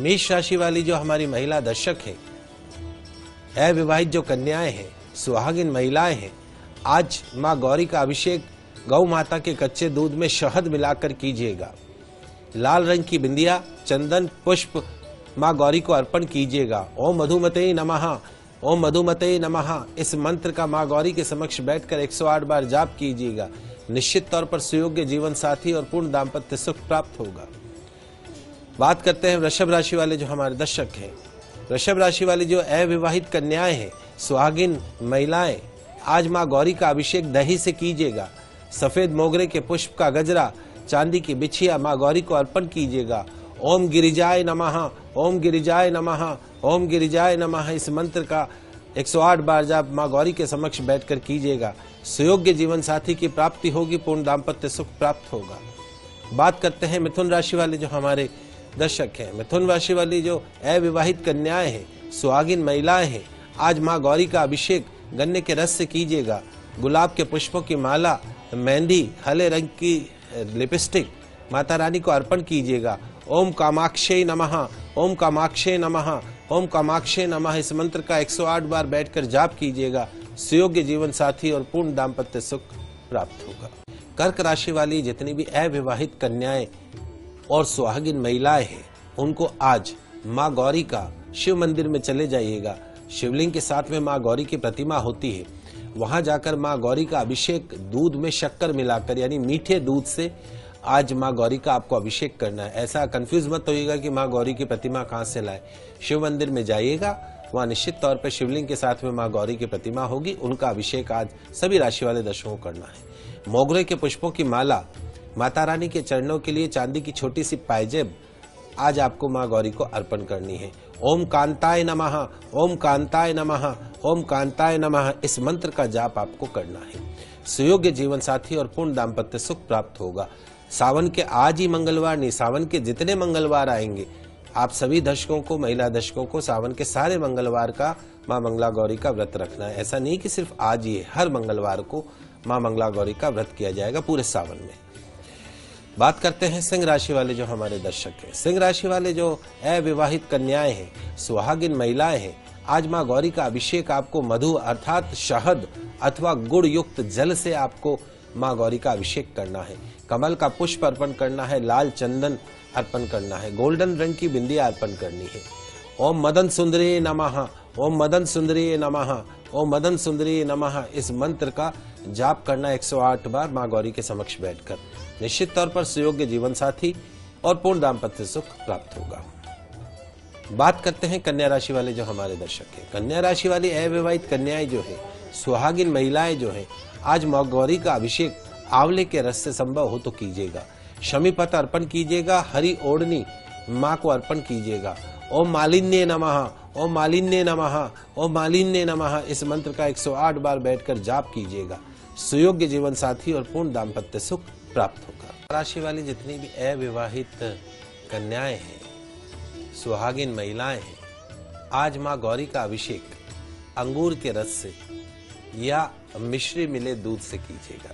मेष राशि वाली जो हमारी महिला दर्शक है, अविवाहित जो कन्याएं हैं, सुहागिन महिलाएं हैं, आज माँ गौरी का अभिषेक गौ माता के कच्चे दूध में शहद मिलाकर कीजिएगा। लाल रंग की बिंदिया, चंदन, पुष्प माँ गौरी को अर्पण कीजिएगा। ओम मधुमते नमः, ओम मधुमते नमः इस मंत्र का माँ गौरी के समक्ष बैठकर 108 बार जाप कीजिएगा। निश्चित तौर पर सुयोग्य जीवन साथी और पूर्ण दाम्पत्य सुख प्राप्त होगा। बात करते हैं वृषभ राशि वाले जो हमारे दर्शक हैं। वृषभ राशि वाली जो अविवाहित कन्याएं हैं, सुहागिन महिलाएं, आज माँ गौरी का अभिषेक दही से कीजिएगा। सफेद मोगरे के पुष्प का गजरा, चांदी की बिछिया माँ गौरी को अर्पण कीजिएगा। ओम गिरिजाय नमः, ओम गिरिजाय नमः, ओम गिरिजाय नमः इस मंत्र का 108 बार जाप माँ गौरी के समक्ष बैठकर कीजिएगा। सुयोग्य जीवन साथी की प्राप्ति होगी, पूर्ण दाम्पत्य सुख प्राप्त होगा। बात करते हैं मिथुन राशि वाले जो हमारे दर्शक हैं। मिथुन राशि वाली जो अविवाहित कन्याएं हैं, सुहागिन महिलाएं हैं, आज माँ गौरी का अभिषेक गन्ने के रस से कीजिएगा। गुलाब के पुष्पों की माला, मेहंदी, हरे रंग की लिपस्टिक माता रानी को अर्पण कीजिएगा। ओम कामाक्षे नमः, ओम कामाक्षे नमः, ओम कामाक्षे नमः इस मंत्र का 108 बार बैठकर जाप कीजिएगा। सुयोग्य जीवन साथी और पूर्ण दाम्पत्य सुख प्राप्त होगा। कर्क राशि वाली जितनी भी अविवाहित कन्याएं और सुहागिन महिलाएं हैं, उनको आज माँ गौरी का शिव मंदिर में चले जाइएगा। शिवलिंग के साथ में माँ गौरी की प्रतिमा होती है, वहां जाकर माँ गौरी का अभिषेक दूध में शक्कर मिलाकर, यानी मीठे दूध से आज माँ गौरी का आपको अभिषेक करना है। ऐसा कंफ्यूज मत होइएगा कि माँ गौरी की प्रतिमा कहाँ से लाए। शिव मंदिर में जाइएगा, वहाँ निश्चित तौर पर शिवलिंग के साथ में माँ गौरी की प्रतिमा होगी, उनका अभिषेक आज सभी राशि वाले दर्शकों को करना है। मोगरे के पुष्पों की माला, माता रानी के चरणों के लिए चांदी की छोटी सी पायजेब आज आपको माँ गौरी को अर्पण करनी है। ओम कांताय नमः, ओम कांताय नमः, ओम कांताय नमः इस मंत्र का जाप आपको करना है। सुयोग्य जीवन साथी और पूर्ण दाम्पत्य सुख प्राप्त होगा। सावन के आज ही मंगलवार नहीं, सावन के जितने मंगलवार आएंगे, आप सभी दर्शकों को, महिला दर्शकों को सावन के सारे मंगलवार का माँ मंगला गौरी का व्रत रखना है। ऐसा नहीं कि सिर्फ आज ही है, हर मंगलवार को माँ मंगला गौरी का व्रत किया जाएगा पूरे सावन में। बात करते हैं सिंह राशि वाले जो हमारे दर्शक हैं। सिंह राशि वाले जो अविवाहित कन्याएं हैं, सुहागिन महिलाएं हैं, आज माँ गौरी का अभिषेक आपको मधु अर्थात शहद अथवा गुड़ युक्त जल से आपको माँ गौरी का अभिषेक करना है। कमल का पुष्प अर्पण करना है, लाल चंदन अर्पण करना है, गोल्डन रंग की बिंदिया अर्पण करनी है। ओम मदन सुंदरी नमः, ओम मदन सुंदरी नमः, ओम मदन सुंदरी नमः इस मंत्र का जाप करना 108 बार माँ गौरी के समक्ष बैठकर। निश्चित तौर पर सुयोग्य जीवन साथी और पूर्ण दाम्पत्य सुख प्राप्त होगा। बात करते हैं कन्या राशि वाले जो हमारे दर्शक हैं। कन्या राशि वाली अविवाहित कन्याएं जो है, सुहागिन महिलाएं जो है, आज माँ गौरी का अभिषेक आंवले के रस से संभव हो तो कीजिएगा। शमी पत्र अर्पण कीजिएगा, हरी ओढ़नी माँ को अर्पण कीजिएगा। ओम मालिन्य नमः, ओम मालिन्य नमः, ओम मालिन्य नमः इस मंत्र का 108 बार बैठकर जाप कीजिएगा। सुयोग्य जीवन साथी और पूर्ण दाम्पत्य सुख प्राप्त होगा। राशि वाली जितनी भी अविवाहित कन्याएं हैं, सुहागिन महिलाएं हैं, आज माँ गौरी का अभिषेक अंगूर के रस से या मिश्री मिले दूध से कीजिएगा।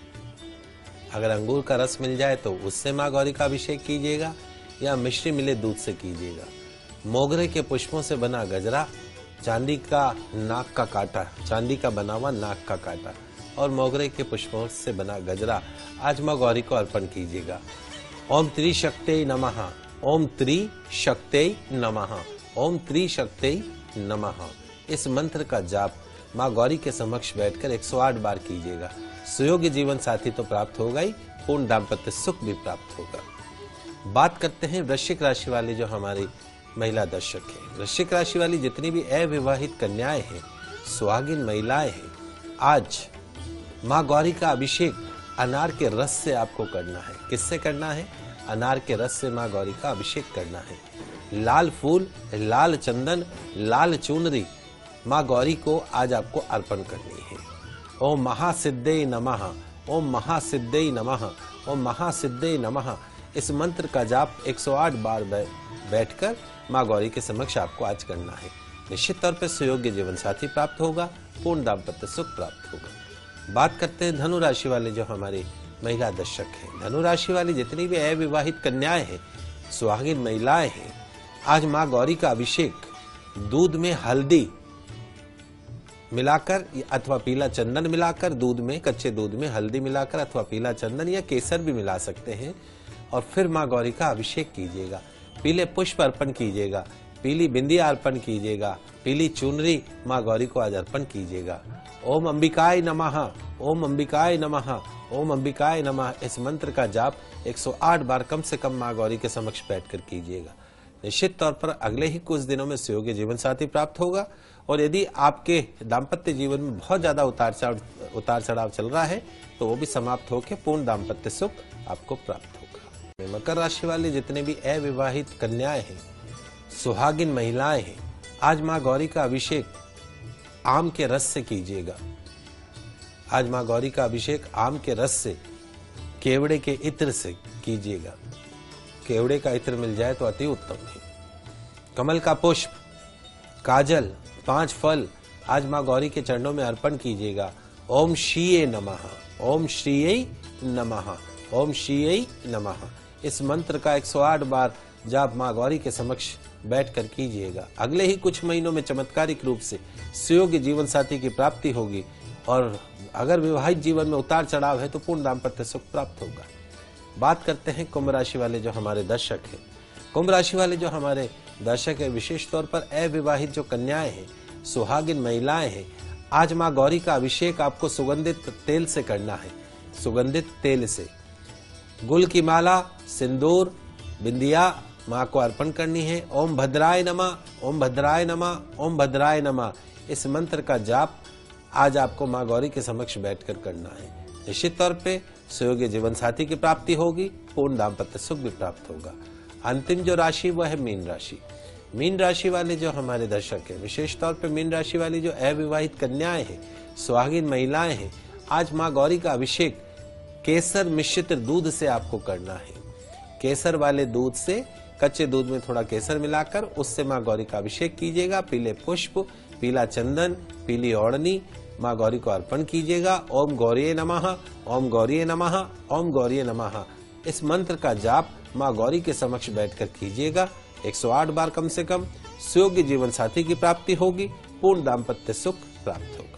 अगर अंगूर का रस मिल जाए तो उससे माँ गौरी का अभिषेक कीजिएगा या मिश्री मिले दूध से कीजिएगा। मोगरे के पुष्पों से बना गजरा, चांदी का नाक का काटा, चांदी का बना हुआ नाक का काटा और मोगरे के पुष्पों से बना गजरा आज माँ गौरी को अर्पण कीजिएगा। ओम त्रिशक्त्यै नमः, ओम त्रिशक्त्यै नमः, ओम त्रिशक्त्यै नमः इस मंत्र का जाप माँ गौरी के समक्ष बैठकर 108 बार कीजिएगा। सुयोग्य जीवन साथी तो प्राप्त होगा ही, पूर्ण दाम्पत्य सुख भी प्राप्त होगा। बात करते हैं वृश्चिक राशि वाले जो हमारी महिला दर्शक हैं। वृश्चिक राशि वाली जितनी भी अविवाहित कन्याएं हैं, सुहागिन महिलाएं हैं, आज माँ गौरी का अभिषेक अनार के रस से आपको करना है। किससे करना है? अनार के रस से माँ गौरी का अभिषेक करना है। लाल फूल, लाल चंदन, लाल चुनरी माँ गौरी को आज आपको अर्पण करनी है। ओम महासिद्धे नमः, ओम महासिद्धे नमः, ओम महासिद्धे नमः इस मंत्र का जाप 108 बार बैठकर माँ गौरी के समक्ष आपको आज करना है। निश्चित तौर पर सुयोग्य जीवन साथी प्राप्त होगा, पूर्ण दाम्पत्य सुख प्राप्त होगा। बात करते हैं धनु राशि वाले जो हमारे महिला दर्शक हैं। धनु राशि वाली जितनी भी अविवाहित कन्याएं हैं, सुहागिन महिलाएं हैं, आज माँ गौरी का अभिषेक दूध में हल्दी मिलाकर अथवा पीला चंदन मिलाकर, दूध में, कच्चे दूध में हल्दी मिलाकर अथवा पीला चंदन या केसर भी मिला सकते हैं, और फिर माँ गौरी का अभिषेक कीजिएगा। पीले पुष्प अर्पण कीजिएगा, पीली बिंदिया अर्पण कीजिएगा, पीली चुनरी माँ गौरी को आज अर्पण कीजिएगा। ओम अंबिकाय नमः, ओम अंबिकाय नमः, ओम अंबिकाय नमः, इस मंत्र का जाप 108 बार कम से कम माँ गौरी के समक्ष बैठकर कीजिएगा। निश्चित तौर पर अगले ही कुछ दिनों में सुयोग्य जीवन साथी प्राप्त होगा। और यदि आपके दाम्पत्य जीवन में बहुत ज्यादा उतार चढ़ाव चल रहा है तो वो भी समाप्त होकर पूर्ण दाम्पत्य सुख आपको प्राप्त होगा। मकर राशि वाले जितने भी अविवाहित कन्याएं हैं, सुहागिन महिलाएं हैं, आज माँ गौरी का अभिषेक आम के रस से कीजिएगा। आज माँ गौरी का अभिषेक आम के रस से, केवड़े के इत्र से कीजिएगा। केवड़े का इत्र मिल जाए तो अति उत्तम है। कमल का पुष्प, काजल, 5 फल आज माँ गौरी के चरणों में अर्पण कीजिएगा। ओम श्रीये नमः, ओम श्रीये नमः, ओम श्रीये नमः, इस मंत्र का 108 बार जाप माँ गौरी के समक्ष बैठकर कीजिएगा। अगले ही कुछ महीनों में चमत्कारिक रूप से सुयोग्य जीवन साथी की प्राप्ति होगी, और अगर विवाहित जीवन में उतार चढ़ाव है तो पूर्ण दाम्पत्य सुख प्राप्त होगा। बात करते हैं कुंभ राशि वाले जो हमारे दर्शक हैं। कुंभ राशि वाले जो हमारे दर्शक है, विशेष तौर पर अविवाहित जो कन्याएं हैं, सुहागिन महिलाएं हैं, आज माँ गौरी का अभिषेक आपको सुगंधित तेल से करना है। सुगंधित तेल से गुल की माला, सिंदूर, बिंदिया माँ को अर्पण करनी है। ओम भद्राय नमः, ओम भद्राय नमः, ओम भद्राय नमः, इस मंत्र का जाप आज आपको माँ गौरी के समक्ष बैठकर करना है। निश्चित तौर पे सुयोग्य जीवन साथी की प्राप्ति होगी, पूर्ण दाम्पत्य सुख भी प्राप्त होगा। अंतिम जो राशि वह है मीन राशि। मीन राशि वाले जो हमारे दर्शक हैं, विशेष तौर पे मीन राशि वाली जो अविवाहित कन्याएं हैं, सुहागिन महिलाएं हैं, आज माँ गौरी का अभिषेक केसर मिश्रित दूध से आपको करना है। केसर वाले दूध से, कच्चे दूध में थोड़ा केसर मिलाकर उससे माँ गौरी का अभिषेक कीजिएगा। पीले पुष्प, पीला चंदन, पीली ओढ़नी माँ गौरी को अर्पण कीजिएगा। ओम गौरीये नमः, ओम गौरीये नमः, ओम गौरीये नमः, इस मंत्र का जाप माँ गौरी के समक्ष बैठकर कीजिएगा। 108 बार कम से कम। सुयोग्य जीवन साथी की प्राप्ति होगी, पूर्ण दाम्पत्य सुख प्राप्त होगा।